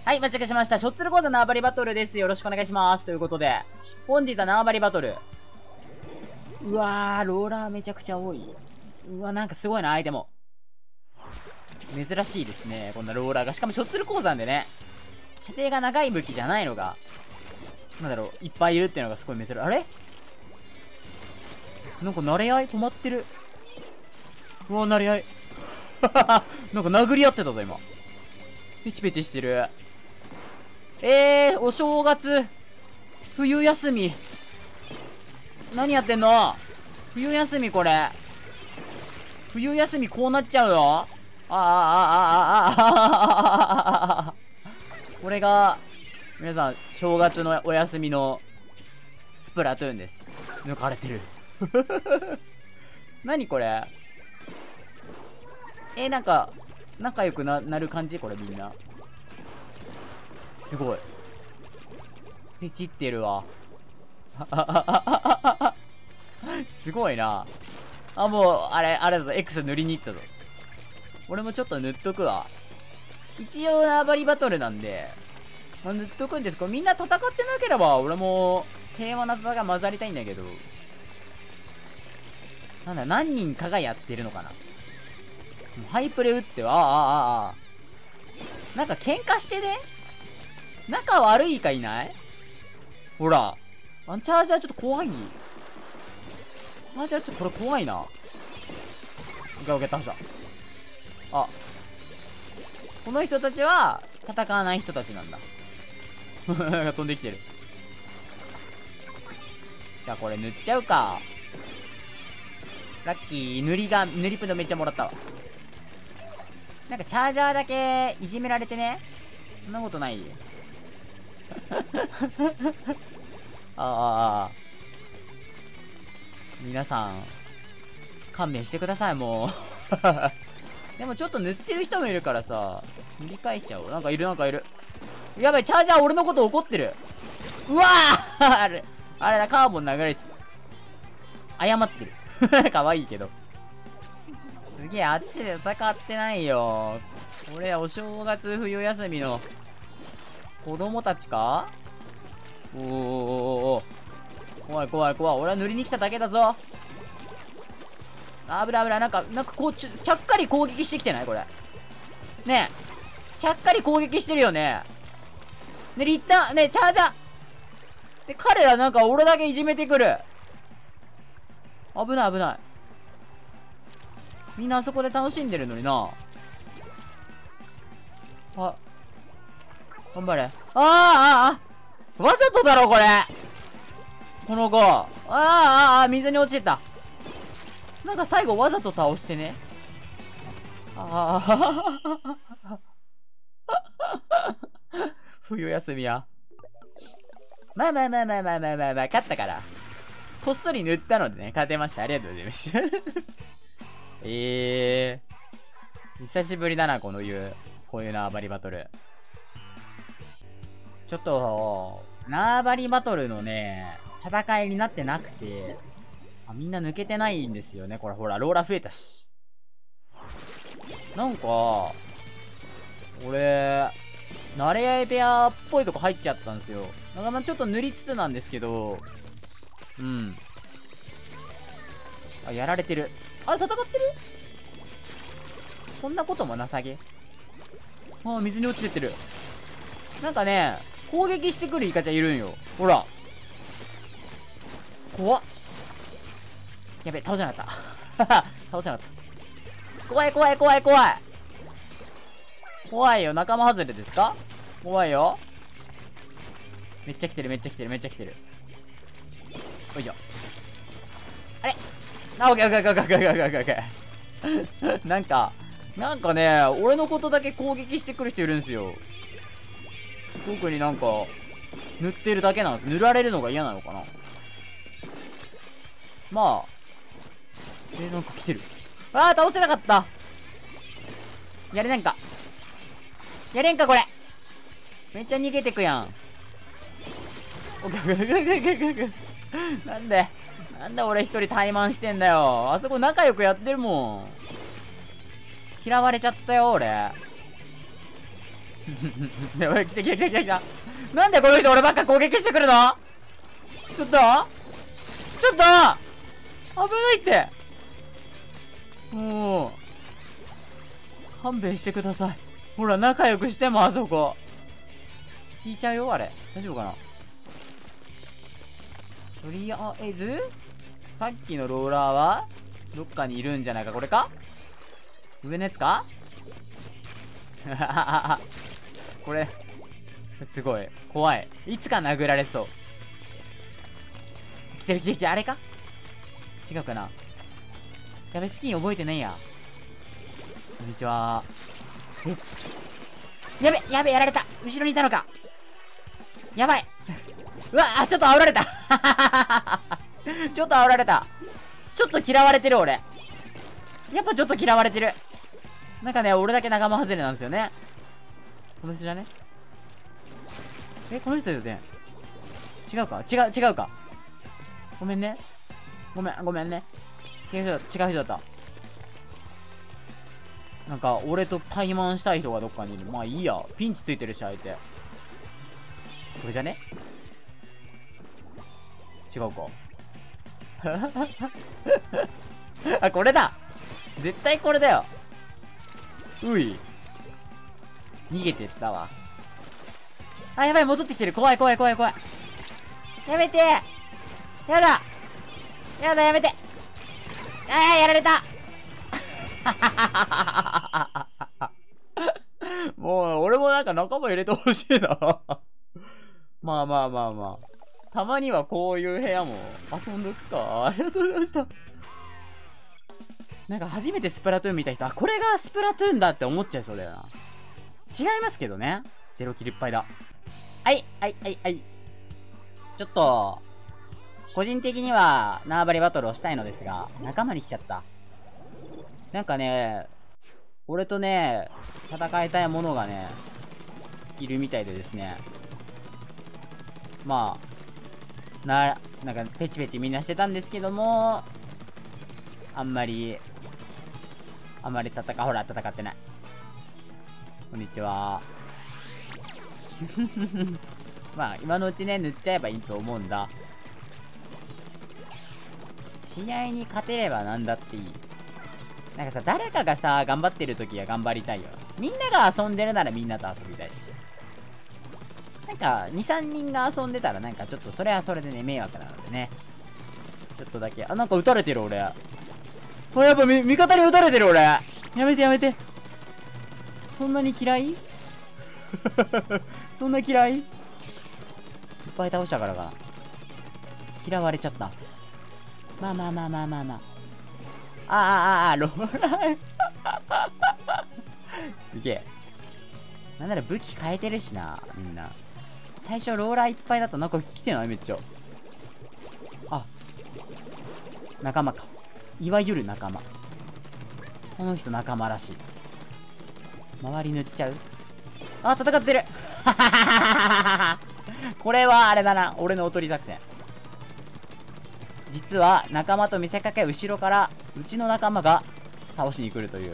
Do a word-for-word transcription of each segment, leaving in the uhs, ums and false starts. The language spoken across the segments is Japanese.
はい、到着しました。ショッツル講座縄張りバトルです。よろしくお願いします。ということで、本日は縄張りバトル。うわー、ローラーめちゃくちゃ多い。うわ、なんかすごいな、アイテム。珍しいですね、こんなローラーが。しかもショッツル鉱山でね、射程が長い武器じゃないのが、なんだろう、いっぱいいるっていうのがすごい珍しい。あれなんか慣れ合い止まってる。うわ、慣れ合い。なんか殴り合ってたぞ、今。ペチペチしてる。えー、お正月、冬休み。何やってんの？冬休みこれ。冬休みこうなっちゃうよ。ああああああああ。これが、皆さん、正月のお休みのスプラトゥーンです。抜かれてる。何これ？えー、なんか、仲良く な, なる感じこれみんな。すごい。ペチってるわ。すごいな。あ、もう、あれ、あれだぞ。X 塗りに行ったぞ。俺もちょっと塗っとくわ。一応、縄張りバトルなんで、まあ、塗っとくんです。これみんな戦ってなければ、俺も平和な戦い混ざりたいんだけど。なんだ、何人かがやってるのかな。ハイプレ打っては、ああ、ああ、ああ。なんか喧嘩してね。仲悪いかいない？ほら。あのチャージャーちょっと怖い。チャージャーちょっとこれ怖いな。オッケーオッケー、倒した。あ。この人たちは、戦わない人たちなんだ。飛んできてる。じゃあこれ塗っちゃうか。ラッキー、塗りが、塗りプドめっちゃもらったわ。なんかチャージャーだけいじめられてね。そんなことない。ああ、ああ。皆さん、勘弁してください、もう。でもちょっと塗ってる人もいるからさ、塗り返しちゃおう。なんかいる、なんかいる。やばい、チャージャー俺のこと怒ってる。うわーあれ、あれだ、カーボン流れちゃった。謝ってる。かわいいけど。すげえ、あっちで戦ってないよ。これ、お正月冬休みの子供たちか？おーおーおーおー。怖い怖い怖い。俺は塗りに来ただけだぞ。あぶらあぶら。なんか、なんかこうち、ちゃっかり攻撃してきてないこれ。ねえ。ちゃっかり攻撃してるよね。で、リッター、ねえ、チャージャー。で、彼らなんか俺だけいじめてくる。危ない危ない。みんなあそこで楽しんでるのにな。あ。頑張れ。ああああわざとだろ、これ。この子。ああああ水に落ちてた。なんか最後わざと倒してね。ああ。冬休みや。まあまあまあまあまあまあまあまあ、勝ったから。こっそり塗ったのでね、勝てました。ありがとうございました。えー。久しぶりだな、このいう、こういう縄張りバトル。ちょっと、縄張りバトルのね、戦いになってなくて、あ、みんな抜けてないんですよね。これほら、ローラ増えたし。なんか、俺、慣れ合いペアっぽいとこ入っちゃったんですよ。だからちょっと塗りつつなんですけど、うん。あ、やられてる。あれ、戦ってる？そんなこともなさげ。ああ、水に落ちてってる。なんかね、攻撃してくるイカちゃんいるんよ。ほら。怖っ。やべ、倒せなかった。倒せなかった。怖い怖い怖い怖い。怖いよ。仲間外れですか？怖いよ。めっちゃ来てるめっちゃ来てるめっちゃ来てる。おいしょ。あれあ、オッケーオッケーオッケーオッケーオッケーオッケーオッケー。なんか、なんかね、俺のことだけ攻撃してくる人いるんですよ。特になんか、塗ってるだけなんです。塗られるのが嫌なのかな。まあ。えー、なんか来てる。あー、倒せなかった。やれないんか。やれんか、これ。めっちゃ逃げてくやん。オッケーオッケーオッケーオッケーオッケー。なんで、なんで俺一人怠慢してんだよ。あそこ仲良くやってるもん。嫌われちゃったよ、俺。 やばい、来た来た来た来た来た。なんでこの人俺ばっか攻撃してくるの？ちょっとちょっと危ないって。もう勘弁してください。ほら仲良くしてもあそこ引いちゃうよ。あれ大丈夫かな。とりあえずさっきのローラーはどっかにいるんじゃないか。これか、上のやつかこれすごい怖い。いつか殴られそう。来てる来てる来てる。あれか、違うかな。やべ、スキン覚えてないや。こんにちは。え、やべやべ、やられた。後ろにいたのか。やばい。うわあ、ちょっと煽られたちょっと煽られた。ちょっと嫌われてる俺。やっぱちょっと嫌われてる。なんかね、俺だけ仲間外れなんですよね。この人じゃね。え、この人だよね。違うか、違う違うか。ごめんね、ごめんごめんね。違う人だ、違う人だった。なんか俺と対マンしたい人がどっかにいる。まあいいや、ピンチついてるし相手。これじゃね。違うかあ、これだ。絶対これだよ。うい、逃げてったわ。あ、やばい、戻ってきてる。怖い怖い怖い怖い。やめて、やだやだ、やめて。ああ、やられたもう俺もなんか仲間入れてほしいなまあまあまあまあ、たまにはこういう部屋も遊んどくか。ありがとうございました。なんか初めてスプラトゥーン見た人、あ、これがスプラトゥーンだって思っちゃいそうだよな。違いますけどね。ゼロキルいっぱいだ。はいはいはいはい。ちょっと個人的には縄張りバトルをしたいのですが、仲間に来ちゃった。なんかね、俺とね戦いたいものがねいるみたいでですね。まあな、なんかペチペチみんなしてたんですけども、あんまりあんまり戦ほら戦ってない。こんにちはまあ今のうちね塗っちゃえばいいと思うんだ。試合に勝てればなんだっていい。なんかさ、誰かがさ頑張ってる時は頑張りたいよ。みんなが遊んでるならみんなと遊びたいし、なんかにさんにんが遊んでたらなんかちょっとそれはそれでね迷惑なのでね、ちょっとだけ。あ、なんか撃たれてる俺。あ、やっぱ味方に撃たれてる俺。やめてやめて。そんなに嫌いそんな嫌い。いっぱい倒したからかな。嫌われちゃった。まあまあまあまあまあまあ。あああああ、ローラーすげえ。なんなら武器変えてるしな、みんな。最初ローラーいっぱいだとなんか来てないめっちゃ。あ、仲間か。いわゆる仲間。この人仲間らしい。周り塗っちゃう。あ、戦ってるこれはあれだな、俺のおとり作戦。実は仲間と見せかけ後ろからうちの仲間が倒しに来るという。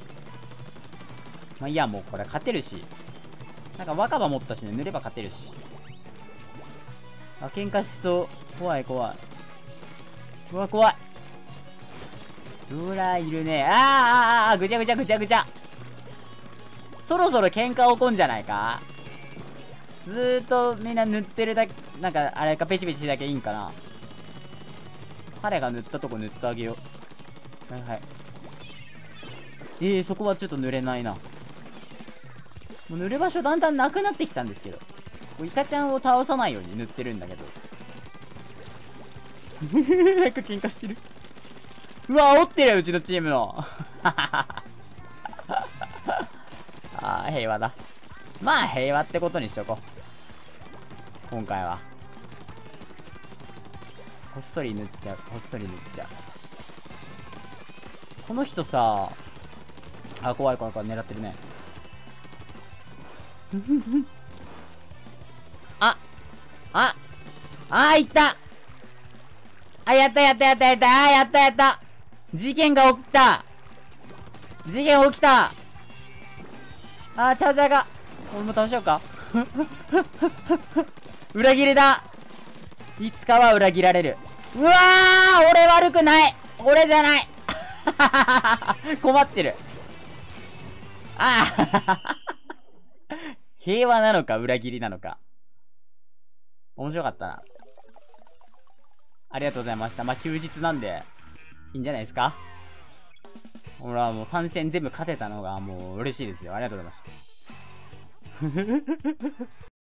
まあいや、もうこれ勝てるし、なんか若葉持ったしね、塗れば勝てるし。あ、喧嘩しそう。怖い怖い。うわ怖い。ローラーいるね。あーあーあー、ぐちゃぐちゃぐちゃぐちゃ。そろそろ喧嘩起こんじゃないか。ずーっとみんな塗ってるだけ、なんかあれかペチペチだけいいんかな。彼が塗ったとこ塗ってあげよう。はいはい。えー、そこはちょっと塗れないな。もう塗る場所だんだんなくなってきたんですけど、イカちゃんを倒さないように塗ってるんだけどなんか喧嘩してる。うわ、煽ってるようちのチームのああ、平和だ。まあ平和ってことにしとこう今回は。こっそり塗っちゃう、こっそり塗っちゃう。この人さあ、怖い怖い怖い、狙ってるねあああー、いった。あ、やったやったやったやった。あー、やったやった。事件が起きた。事件起きた。あー、チャージャーが俺も倒しようか。裏切りだ。いつかは裏切られる。うわー、俺悪くない。俺じゃない。困ってる。ああ。平和なのか裏切りなのか。面白かったな。ありがとうございました。まあ、休日なんで、いいんじゃないですか。俺はもうさん戦全部勝てたのがもう嬉しいですよ。ありがとうございました。